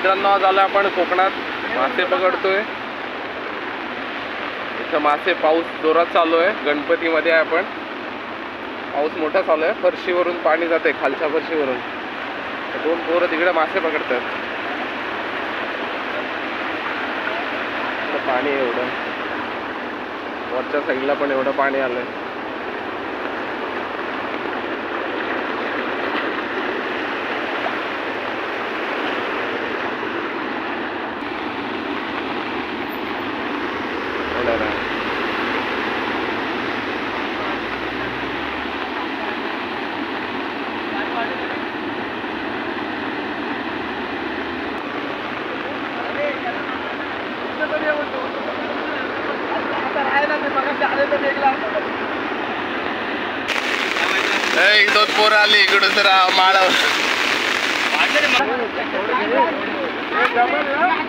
मित्रांनो, आज आलो आपण कोकणात, मासे पकडतोय इथं मासे. पाऊस जोरात चालू आहे, गणपतीमध्ये आहे आपण. पाऊस मोठा चालू आहे, फरशीवरून पाणी जाते, खालच्या फरशीवरून. दोन पोरं तिकडे मासे पकडतात. पाणी एवढं, वरच्या साईडला पण एवढं पाणी आलंय. एक दोन पोरं आली इकडून तर माळावर.